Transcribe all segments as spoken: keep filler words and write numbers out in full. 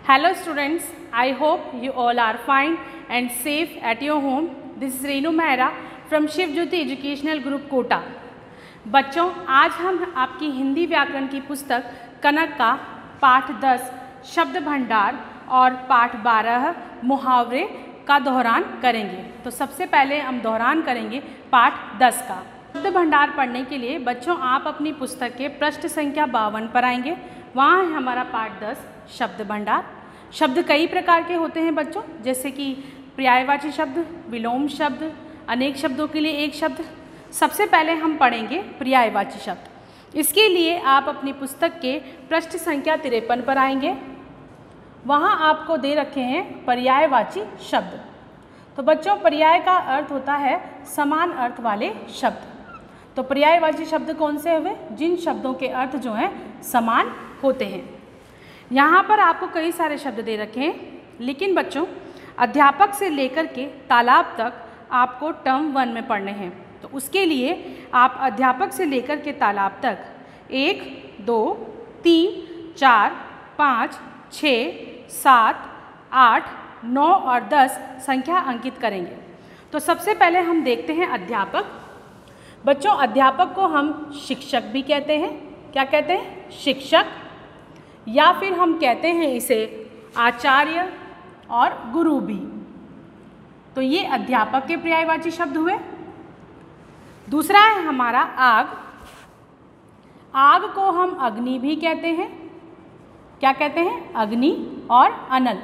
Hello students, I hope you all are fine and safe at your home. This is Renu Mehra from Shiv Jyoti Educational Group Kota. बच्चों, आज हम आपकी हिंदी व्याकरण की पुस्तक कनक का पाठ दस शब्द भंडार और पाठ बारह मुहावरे का दोहरान करेंगे। तो सबसे पहले हम दोहरान करेंगे पाठ दस का। शब्द भंडार पढ़ने के लिए बच्चों आप अपनी पुस्तक के पृष्ठ संख्या बावन पर आएंगे। वहाँ है हमारा पाठ दस शब्द भंडार। शब्द कई प्रकार के होते हैं बच्चों, जैसे कि पर्यायवाची शब्द, विलोम शब्द, अनेक शब्दों के लिए एक शब्द। सबसे पहले हम पढ़ेंगे पर्यायवाची शब्द। इसके लिए आप अपनी पुस्तक के पृष्ठ संख्या तिरपन पर आएंगे। वहाँ आपको दे रखे हैं पर्यायवाची शब्द। तो बच्चों, पर्याय का अर्थ होता है समान अर्थ वाले शब्द। तो पर्यायवाची शब्द कौन से हुए? जिन शब्दों के अर्थ जो हैं समान होते हैं। यहाँ पर आपको कई सारे शब्द दे रखे हैं, लेकिन बच्चों अध्यापक से लेकर के तालाब तक आपको टर्म वन में पढ़ने हैं। तो उसके लिए आप अध्यापक से लेकर के तालाब तक एक, दो, तीन, चार, पाँच, छः, सात, आठ, नौ और दस संख्या अंकित करेंगे। तो सबसे पहले हम देखते हैं अध्यापक। बच्चों, अध्यापक को हम शिक्षक भी कहते हैं। क्या कहते हैं? शिक्षक। या फिर हम कहते हैं इसे आचार्य और गुरु भी। तो ये अध्यापक के पर्यायवाची शब्द हुए। दूसरा है हमारा आग। आग को हम अग्नि भी कहते हैं। क्या कहते हैं? अग्नि और अनल।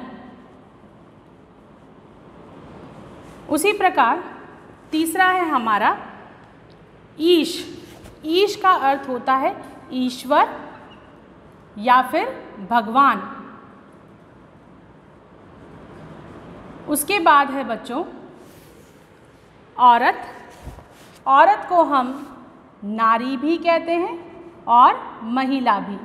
उसी प्रकार तीसरा है हमारा ईश। ईश का अर्थ होता है ईश्वर या फिर भगवान। उसके बाद है बच्चों औरत। औरत को हम नारी भी कहते हैं और महिला भी।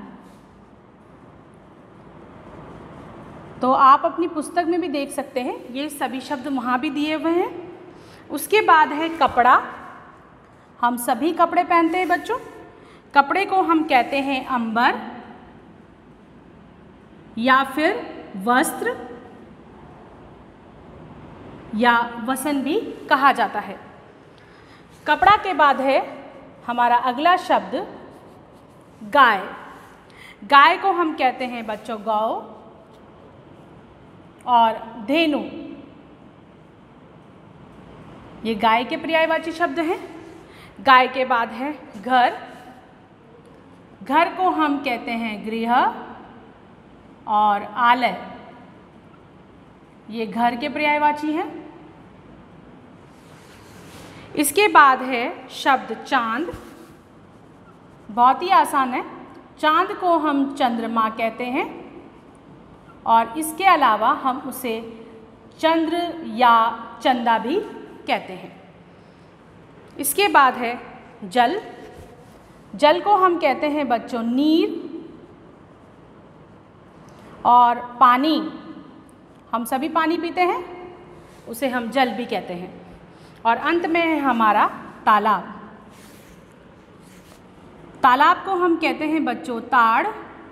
तो आप अपनी पुस्तक में भी देख सकते हैं, ये सभी शब्द वहाँ भी दिए हुए हैं। उसके बाद है कपड़ा। हम सभी कपड़े पहनते हैं बच्चों। कपड़े को हम कहते हैं अंबर या फिर वस्त्र या वसन भी कहा जाता है। कपड़ा के बाद है हमारा अगला शब्द गाय। गाय को हम कहते हैं बच्चों गौ और धेनु। ये गाय के पर्यायवाची शब्द हैं। गाय के बाद है घर। घर को हम कहते हैं गृह और आलय। ये घर के पर्यायवाची हैं। इसके बाद है शब्द चांद। बहुत ही आसान है। चांद को हम चंद्रमा कहते हैं और इसके अलावा हम उसे चंद्र या चंदा भी कहते हैं। इसके बाद है जल। जल को हम कहते हैं बच्चों नीर और पानी। हम सभी पानी पीते हैं, उसे हम जल भी कहते हैं। और अंत में है हमारा तालाब। तालाब को हम कहते हैं बच्चों ताड़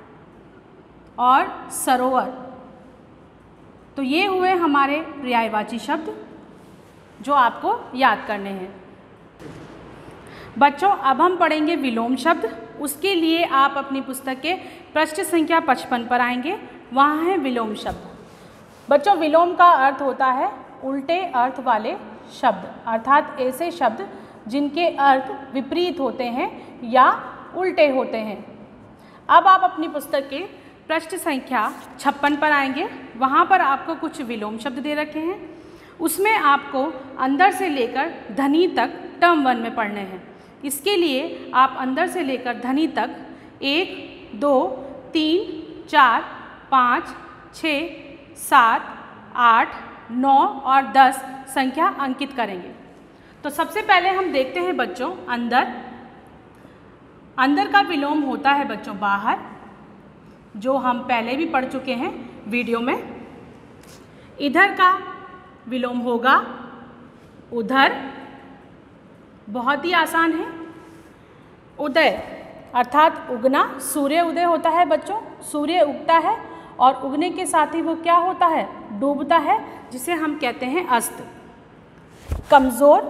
और सरोवर। तो ये हुए हमारे पर्यायवाची शब्द जो आपको याद करने हैं। बच्चों, अब हम पढ़ेंगे विलोम शब्द। उसके लिए आप अपनी पुस्तक के पृष्ठ संख्या पचपन पर आएंगे। वहाँ है विलोम शब्द। बच्चों, विलोम का अर्थ होता है उल्टे अर्थ वाले शब्द, अर्थात ऐसे शब्द जिनके अर्थ विपरीत होते हैं या उल्टे होते हैं। अब आप अपनी पुस्तक के पृष्ठ संख्या छप्पन पर आएंगे। वहाँ पर आपको कुछ विलोम शब्द दे रखे हैं। उसमें आपको अंदर से लेकर धनी तक टर्म वन में पढ़ने हैं। इसके लिए आप अंदर से लेकर धनी तक एक, दो, तीन, चार, पाँच, छः, सात, आठ, नौ और दस संख्या अंकित करेंगे। तो सबसे पहले हम देखते हैं बच्चों अंदर। अंदर का विलोम होता है बच्चों बाहर, जो हम पहले भी पढ़ चुके हैं वीडियो में। इधर का विलोम होगा उधर। बहुत ही आसान है। उदय अर्थात उगना। सूर्य उदय होता है बच्चों, सूर्य उगता है और उगने के साथ ही वो क्या होता है, डूबता है, जिसे हम कहते हैं अस्त। कमज़ोर,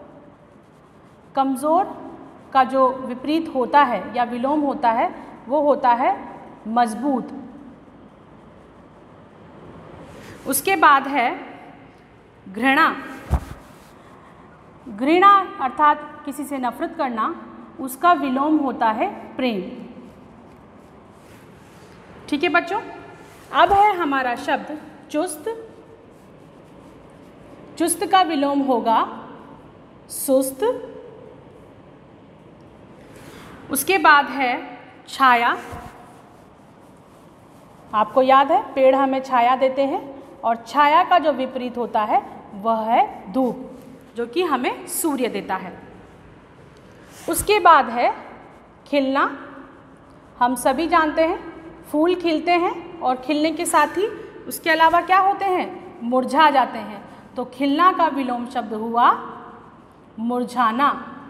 कमज़ोर का जो विपरीत होता है या विलोम होता है वो होता है मजबूत। उसके बाद है घृणा। घृणा अर्थात किसी से नफरत करना, उसका विलोम होता है प्रेम। ठीक है बच्चों, अब है हमारा शब्द चुस्त। चुस्त का विलोम होगा सुस्त। उसके बाद है छाया। आपको याद है पेड़ हमें छाया देते हैं, और छाया का जो विपरीत होता है वह है धूप, जो कि हमें सूर्य देता है। उसके बाद है खिलना। हम सभी जानते हैं फूल खिलते हैं और खिलने के साथ ही उसके अलावा क्या होते हैं, मुरझा जाते हैं। तो खिलना का विलोम शब्द हुआ मुरझाना।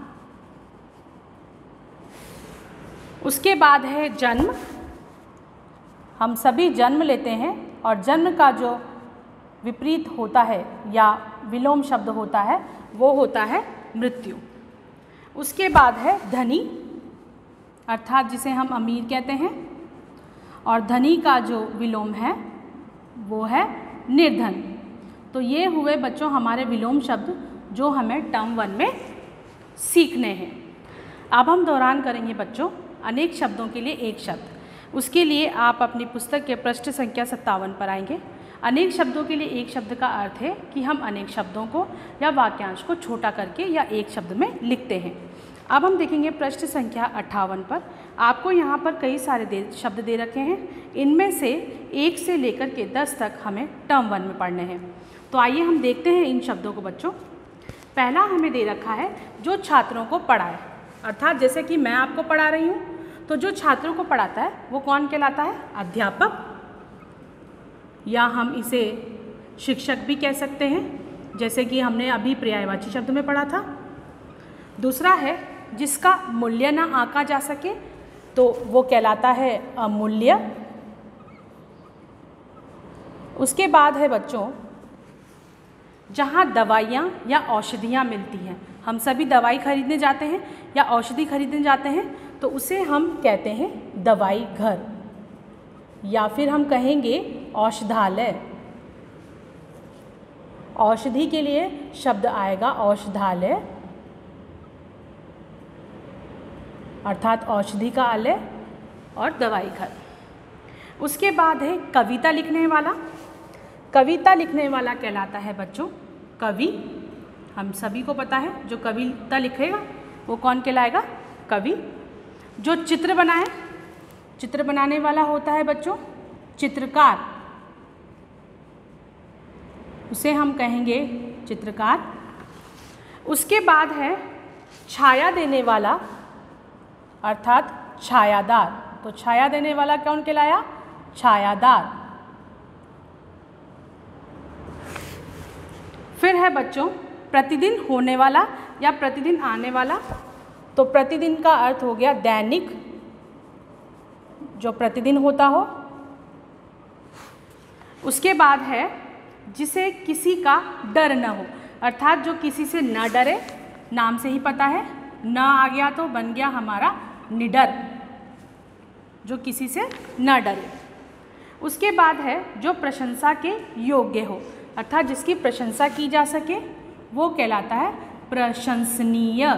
उसके बाद है जन्म। हम सभी जन्म लेते हैं और जन्म का जो विपरीत होता है या विलोम शब्द होता है वो होता है मृत्यु। उसके बाद है धनी, अर्थात जिसे हम अमीर कहते हैं, और धनी का जो विलोम है वो है निर्धन। तो ये हुए बच्चों हमारे विलोम शब्द जो हमें टर्म वन में सीखने हैं। अब हम दौरान करेंगे बच्चों अनेक शब्दों के लिए एक शब्द। उसके लिए आप अपनी पुस्तक के पृष्ठ संख्या सत्तावन पर आएंगे। अनेक शब्दों के लिए एक शब्द का अर्थ है कि हम अनेक शब्दों को या वाक्यांश को छोटा करके या एक शब्द में लिखते हैं। अब हम देखेंगे पृष्ठ संख्या अट्ठावन पर। आपको यहाँ पर कई सारे दे शब्द दे रखे हैं, इनमें से एक से लेकर के दस तक हमें टर्म वन में पढ़ने हैं। तो आइए हम देखते हैं इन शब्दों को बच्चों। पहला हमें दे रखा है जो छात्रों को पढ़ाए, अर्थात जैसे कि मैं आपको पढ़ा रही हूँ तो जो छात्रों को पढ़ाता है वो कौन कहलाता है, अध्यापक, या हम इसे शिक्षक भी कह सकते हैं, जैसे कि हमने अभी पर्यायवाची शब्द में पढ़ा था। दूसरा है जिसका मूल्य ना आंका जा सके तो वो कहलाता है अमूल्य। उसके बाद है बच्चों जहाँ दवाइयाँ या औषधियाँ मिलती हैं, हम सभी दवाई खरीदने जाते हैं या औषधि खरीदने जाते हैं तो उसे हम कहते हैं दवाई घर, या फिर हम कहेंगे औषधालय। औषधि के लिए शब्द आएगा औषधालय, अर्थात औषधि का आलय और दवाई घर। उसके बाद है कविता लिखने वाला। कविता लिखने वाला कहलाता है बच्चों कवि। हम सभी को पता है जो कविता लिखेगा वो कौन कहलाएगा, कवि। जो चित्र बनाए, चित्र बनाने वाला होता है बच्चों चित्रकार, उसे हम कहेंगे चित्रकार। उसके बाद है छाया देने वाला, अर्थात छायादार। तो छाया देने वाला कौन कहलाया, छायादार। फिर है बच्चों प्रतिदिन होने वाला या प्रतिदिन आने वाला। तो प्रतिदिन का अर्थ हो गया दैनिक, जो प्रतिदिन होता हो। उसके बाद है जिसे किसी का डर न हो, अर्थात जो किसी से न डरे, नाम से ही पता है, न आ गया तो बन गया हमारा निडर, जो किसी से न डरे। उसके बाद है जो प्रशंसा के योग्य हो, अर्थात जिसकी प्रशंसा की जा सके वो कहलाता है प्रशंसनीय,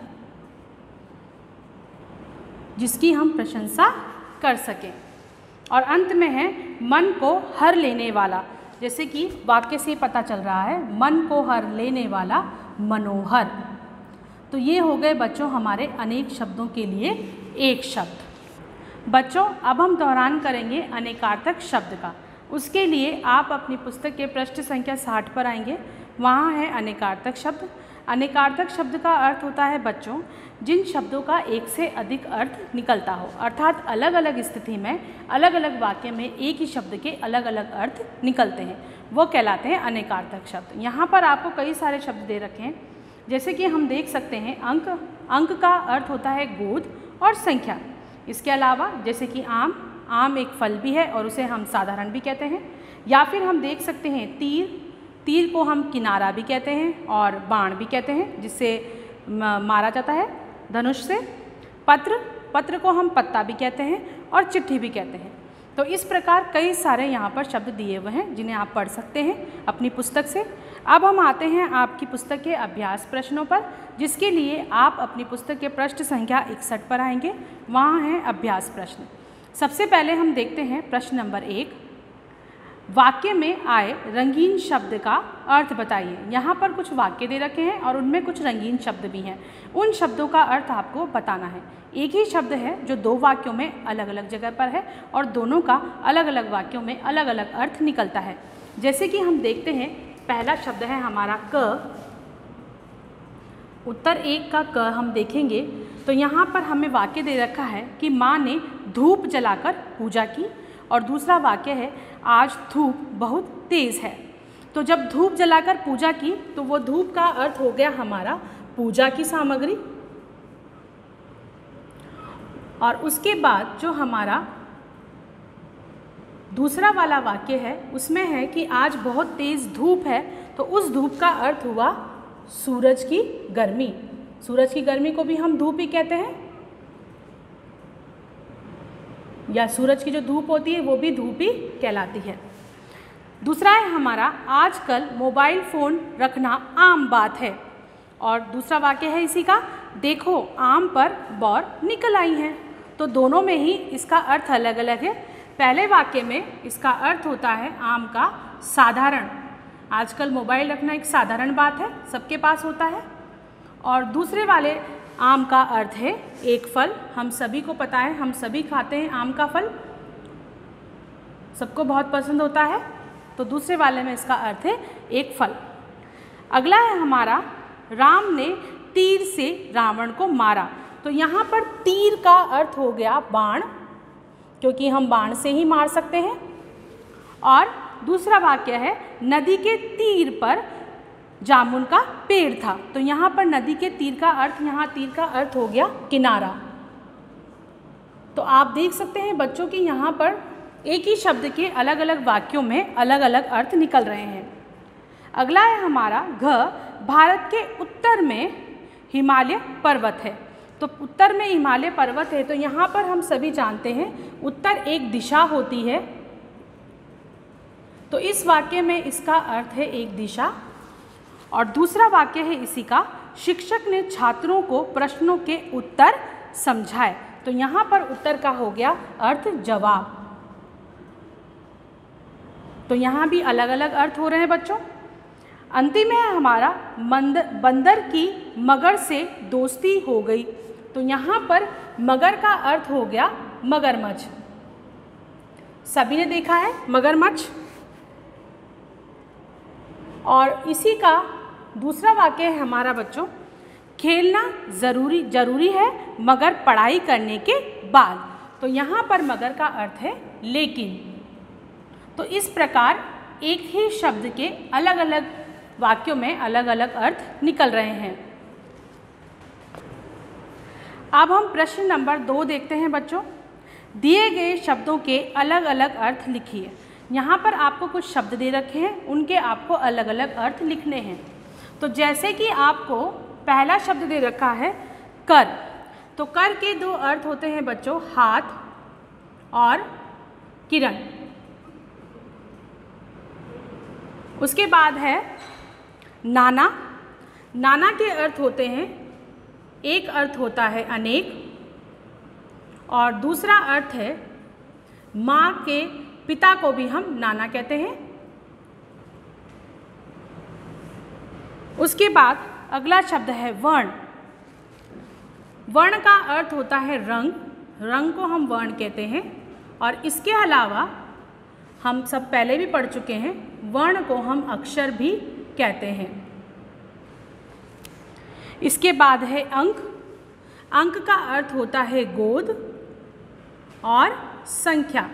जिसकी हम प्रशंसा कर सकें। और अंत में है मन को हर लेने वाला, जैसे कि वाक्य से पता चल रहा है मन को हर लेने वाला मनोहर। तो ये हो गए बच्चों हमारे अनेक शब्दों के लिए एक शब्द। बच्चों अब हम दोहरान करेंगे अनेकार्थक शब्द का। उसके लिए आप अपनी पुस्तक के पृष्ठ संख्या साठ पर आएंगे। वहाँ है अनेकार्थक शब्द। अनेकार्थक शब्द का अर्थ होता है बच्चों जिन शब्दों का एक से अधिक अर्थ निकलता हो, अर्थात अलग अलग स्थिति में अलग अलग वाक्य में एक ही शब्द के अलग अलग अर्थ निकलते हैं, वो कहलाते हैं अनेकार्थक शब्द। यहाँ पर आपको कई सारे शब्द दे रखे हैं, जैसे कि हम देख सकते हैं अंक। अंक का अर्थ होता है गोद और संख्या। इसके अलावा जैसे कि आम, आम एक फल भी है और उसे हम साधारण भी कहते हैं। या फिर हम देख सकते हैं तीर, तीर को हम किनारा भी कहते हैं और बाण भी कहते हैं जिससे मारा जाता है धनुष से। पत्र, पत्र को हम पत्ता भी कहते हैं और चिट्ठी भी कहते हैं। तो इस प्रकार कई सारे यहाँ पर शब्द दिए हुए हैं जिन्हें आप पढ़ सकते हैं अपनी पुस्तक से। अब हम आते हैं आपकी पुस्तक के अभ्यास प्रश्नों पर, जिसके लिए आप अपनी पुस्तक के पृष्ठ संख्या इकसठ पर आएंगे। वहाँ हैं अभ्यास प्रश्न। सबसे पहले हम देखते हैं प्रश्न नंबर एक, वाक्य में आए रंगीन शब्द का अर्थ बताइए। यहाँ पर कुछ वाक्य दे रखे हैं और उनमें कुछ रंगीन शब्द भी हैं। उन शब्दों का अर्थ आपको बताना है। एक ही शब्द है जो दो वाक्यों में अलग अलग जगह पर है और दोनों का अलग अलग वाक्यों में अलग अलग अर्थ निकलता है। जैसे कि हम देखते हैं, पहला शब्द है हमारा क। उत्तर एक का क हम देखेंगे तो यहाँ पर हमें वाक्य दे रखा है कि माँ ने धूप जलाकर पूजा की, और दूसरा वाक्य है आज धूप बहुत तेज़ है। तो जब धूप जलाकर पूजा की तो वो धूप का अर्थ हो गया हमारा पूजा की सामग्री। और उसके बाद जो हमारा दूसरा वाला वाक्य है उसमें है कि आज बहुत तेज़ धूप है, तो उस धूप का अर्थ हुआ सूरज की गर्मी। सूरज की गर्मी को भी हम धूप ही कहते हैं, या सूरज की जो धूप होती है वो भी धूप ही कहलाती है। दूसरा है हमारा आजकल मोबाइल फ़ोन रखना आम बात है, और दूसरा वाक्य है इसी का देखो आम पर बौर निकल आई हैं। तो दोनों में ही इसका अर्थ अलग अलग है। पहले वाक्य में इसका अर्थ होता है आम का साधारण, आजकल मोबाइल रखना एक साधारण बात है, सबके पास होता है। और दूसरे वाले आम का अर्थ है एक फल, हम सभी को पता है, हम सभी खाते हैं आम का फल, सबको बहुत पसंद होता है। तो दूसरे वाले में इसका अर्थ है एक फल। अगला है हमारा राम ने तीर से रावण को मारा। तो यहाँ पर तीर का अर्थ हो गया बाण, क्योंकि हम बाण से ही मार सकते हैं। और दूसरा वाक्य है नदी के तीर पर जामुन का पेड़ था। तो यहाँ पर नदी के तीर का अर्थ, यहाँ तीर का अर्थ हो गया किनारा। तो आप देख सकते हैं बच्चों की यहाँ पर एक ही शब्द के अलग अलग वाक्यों में अलग अलग अर्थ निकल रहे हैं। अगला है हमारा घ, भारत के उत्तर में हिमालय पर्वत है। तो उत्तर में हिमालय पर्वत है, तो यहाँ पर हम सभी जानते हैं उत्तर एक दिशा होती है, तो इस वाक्य में इसका अर्थ है एक दिशा। और दूसरा वाक्य है इसी का शिक्षक ने छात्रों को प्रश्नों के उत्तर समझाए। तो यहाँ पर उत्तर का हो गया अर्थ जवाब। तो यहाँ भी अलग अलग अर्थ हो रहे हैं बच्चों। अंतिम है हमारा मंद बंदर की मगर से दोस्ती हो गई। तो यहाँ पर मगर का अर्थ हो गया मगरमच्छ। सभी ने देखा है मगरमच्छ। और इसी का दूसरा वाक्य है हमारा बच्चों, खेलना ज़रूरी ज़रूरी है मगर पढ़ाई करने के बाद। तो यहाँ पर मगर का अर्थ है लेकिन। तो इस प्रकार एक ही शब्द के अलग अलग वाक्यों में अलग अलग अर्थ निकल रहे हैं। अब हम प्रश्न नंबर दो देखते हैं बच्चों। दिए गए शब्दों के अलग अलग अर्थ लिखिए। यहाँ पर आपको कुछ शब्द दे रखे हैं, उनके आपको अलग अलग अर्थ लिखने हैं। तो जैसे कि आपको पहला शब्द दे रखा है कर, तो कर के दो अर्थ होते हैं बच्चों, हाथ और किरण। उसके बाद है नाना। नाना के अर्थ होते हैं, एक अर्थ होता है अनेक और दूसरा अर्थ है माँ के पिता को भी हम नाना कहते हैं। उसके बाद अगला शब्द है वर्ण। वर्ण का अर्थ होता है रंग, रंग को हम वर्ण कहते हैं। और इसके अलावा हम सब पहले भी पढ़ चुके हैं, वर्ण को हम अक्षर भी कहते हैं। इसके बाद है अंक। अंक का अर्थ होता है गोद और संख्या।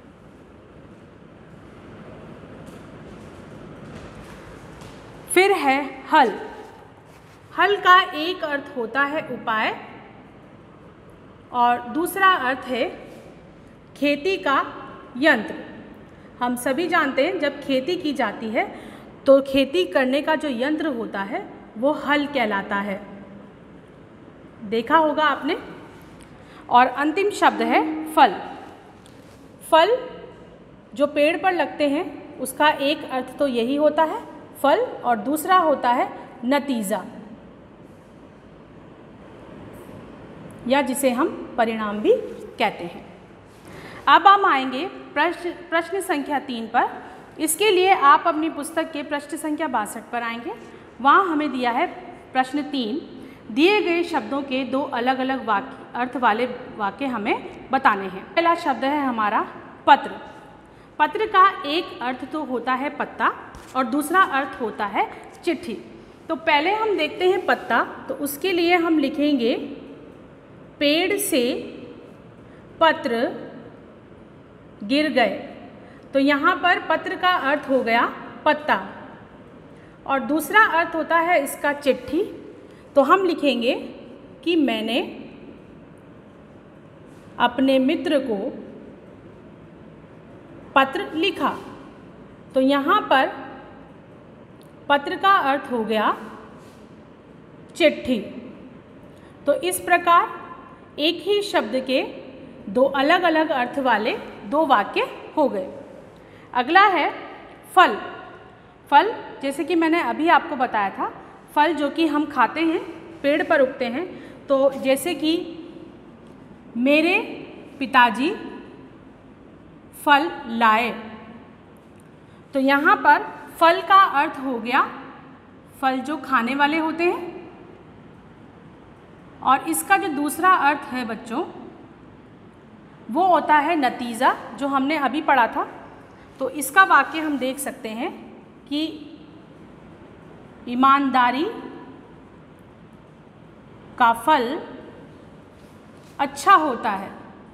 फिर है हल। हल का एक अर्थ होता है उपाय और दूसरा अर्थ है खेती का यंत्र। हम सभी जानते हैं जब खेती की जाती है तो खेती करने का जो यंत्र होता है वो हल कहलाता है, देखा होगा आपने। और अंतिम शब्द है फल। फल जो पेड़ पर लगते हैं उसका एक अर्थ तो यही होता है फल, और दूसरा होता है नतीजा, या जिसे हम परिणाम भी कहते हैं। अब हम आएंगे प्रश्न प्रश्न संख्या तीन पर। इसके लिए आप अपनी पुस्तक के पृष्ठ संख्या बासठ पर आएंगे। वहाँ हमें दिया है प्रश्न तीन, दिए गए शब्दों के दो अलग अलग वाक्य अर्थ वाले वाक्य हमें बताने हैं। पहला शब्द है हमारा पत्र। पत्र का एक अर्थ तो होता है पत्ता और दूसरा अर्थ होता है चिट्ठी। तो पहले हम देखते हैं पत्ता, तो उसके लिए हम लिखेंगे पेड़ से पत्र गिर गए। तो यहाँ पर पत्र का अर्थ हो गया पत्ता और दूसरा अर्थ होता है इसका चिट्ठी। तो हम लिखेंगे कि मैंने अपने मित्र को पत्र लिखा। तो यहाँ पर पत्र का अर्थ हो गया चिट्ठी। तो इस प्रकार एक ही शब्द के दो अलग अलग अर्थ वाले दो वाक्य हो गए। अगला है फल। फल जैसे कि मैंने अभी आपको बताया था, फल जो कि हम खाते हैं, पेड़ पर उगते हैं। तो जैसे कि मेरे पिताजी फल लाए, तो यहाँ पर फल का अर्थ हो गया फल जो खाने वाले होते हैं। और इसका जो दूसरा अर्थ है बच्चों वो होता है नतीजा, जो हमने अभी पढ़ा था। तो इसका वाक्य हम देख सकते हैं कि ईमानदारी का फल अच्छा होता है।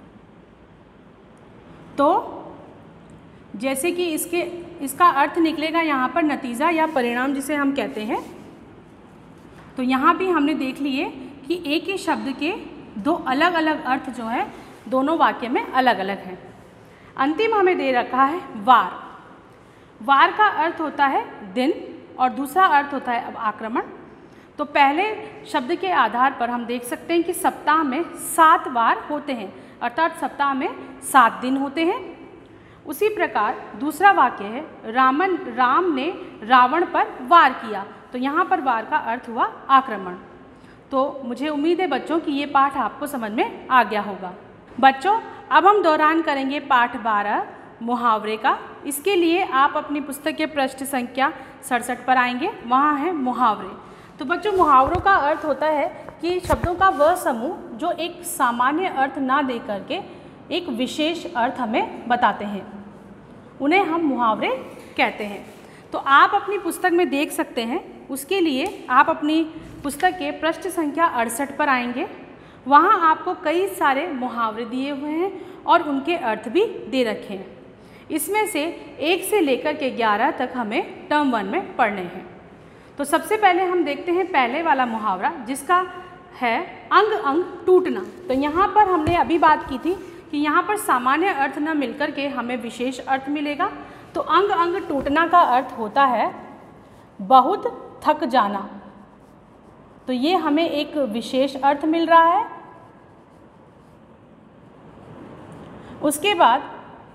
तो जैसे कि इसके इसका अर्थ निकलेगा यहाँ पर नतीजा या परिणाम जिसे हम कहते हैं। तो यहाँ भी हमने देख लिए कि एक ही शब्द के दो अलग अलग अर्थ जो है दोनों वाक्य में अलग अलग हैं। अंतिम हमें दे रखा है वार। वार का अर्थ होता है दिन और दूसरा अर्थ होता है अब आक्रमण। तो पहले शब्द के आधार पर हम देख सकते हैं कि सप्ताह में सात वार होते हैं, अर्थात सप्ताह में सात दिन होते हैं। उसी प्रकार दूसरा वाक्य है रामन राम ने रावण पर वार किया। तो यहाँ पर वार का अर्थ हुआ आक्रमण। तो मुझे उम्मीद है बच्चों कि ये पाठ आपको समझ में आ गया होगा। बच्चों अब हम दौरान करेंगे पाठ बारह मुहावरे का। इसके लिए आप अपनी पुस्तक के पृष्ठ संख्या सड़सठ पर आएंगे, वहाँ है मुहावरे। तो बच्चों मुहावरों का अर्थ होता है कि शब्दों का वह समूह जो एक सामान्य अर्थ ना दे करके एक विशेष अर्थ हमें बताते हैं, उन्हें हम मुहावरे कहते हैं। तो आप अपनी पुस्तक में देख सकते हैं, उसके लिए आप अपनी पुस्तक के पृष्ठ संख्या अड़सठ पर आएंगे। वहाँ आपको कई सारे मुहावरे दिए हुए हैं और उनके अर्थ भी दे रखे हैं। इसमें से एक से लेकर के ग्यारह तक हमें टर्म वन में पढ़ने हैं। तो सबसे पहले हम देखते हैं पहले वाला मुहावरा जिसका है अंग अंग टूटना। तो यहाँ पर हमने अभी बात की थी कि यहाँ पर सामान्य अर्थ न मिलकर के हमें विशेष अर्थ मिलेगा। तो अंग अंग टूटना का अर्थ होता है बहुत थक जाना। तो ये हमें एक विशेष अर्थ मिल रहा है। उसके बाद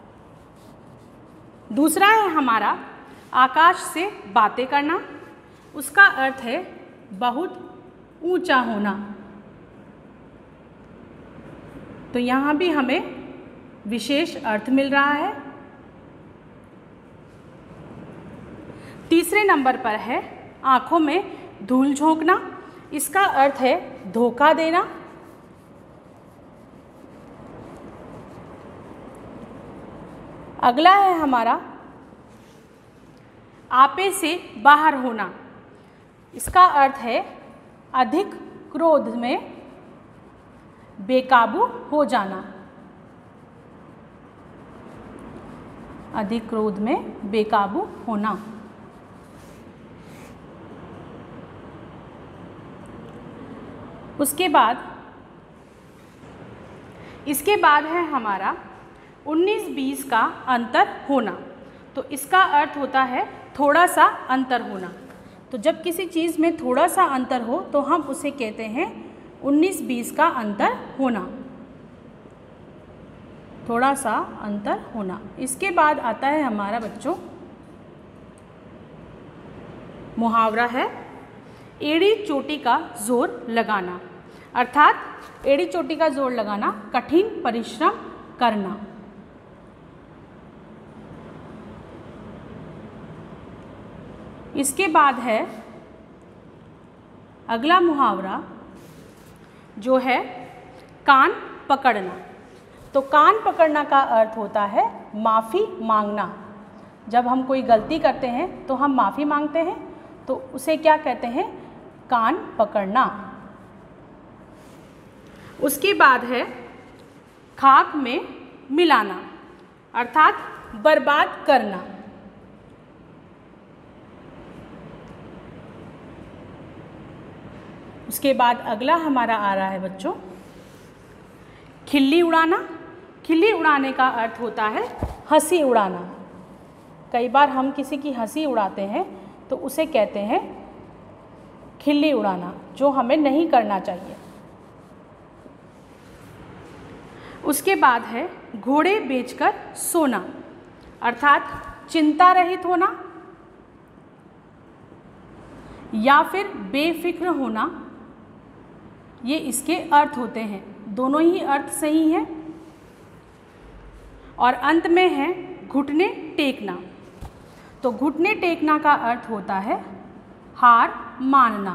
दूसरा है हमारा आकाश से बातें करना। उसका अर्थ है बहुत ऊंचा होना। तो यहाँ भी हमें विशेष अर्थ मिल रहा है। तीसरे नंबर पर है आँखों में धूल झोंकना। इसका अर्थ है धोखा देना। अगला है हमारा आपे से बाहर होना। इसका अर्थ है अधिक क्रोध में बेकाबू हो जाना। अधिक क्रोध में बेकाबू होना। उसके बाद इसके बाद है हमारा उन्नीस बीस का अंतर होना, तो इसका अर्थ होता है थोड़ा सा अंतर होना। तो जब किसी चीज़ में थोड़ा सा अंतर हो तो हम उसे कहते हैं उन्नीस बीस का अंतर होना, थोड़ा सा अंतर होना। इसके बाद आता है हमारा बच्चों मुहावरा है एड़ी चोटी का जोर लगाना, अर्थात एड़ी चोटी का जोर लगाना, कठिन परिश्रम करना। इसके बाद है अगला मुहावरा जो है कान पकड़ना। तो कान पकड़ना का अर्थ होता है माफ़ी मांगना। जब हम कोई गलती करते हैं तो हम माफ़ी मांगते हैं, तो उसे क्या कहते हैं? कान पकड़ना। उसके बाद है खाक में मिलाना, अर्थात बर्बाद करना। उसके बाद अगला हमारा आ रहा है बच्चों खिल्ली उड़ाना। खिल्ली उड़ाने का अर्थ होता है हंसी उड़ाना। कई बार हम किसी की हंसी उड़ाते हैं तो उसे कहते हैं खिल्ली उड़ाना, जो हमें नहीं करना चाहिए। उसके बाद है घोड़े बेचकर सोना, अर्थात चिंता रहित होना या फिर बेफिक्र होना, ये इसके अर्थ होते हैं। दोनों ही अर्थ सही हैं। और अंत में है घुटने टेकना। तो घुटने टेकना का अर्थ होता है हार मानना।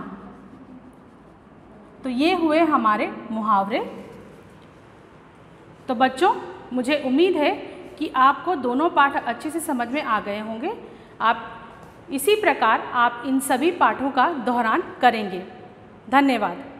तो ये हुए हमारे मुहावरे। तो बच्चों, मुझे उम्मीद है कि आपको दोनों पाठ अच्छे से समझ में आ गए होंगे। आप इसी प्रकार आप इन सभी पाठों का दोहरान करेंगे। धन्यवाद।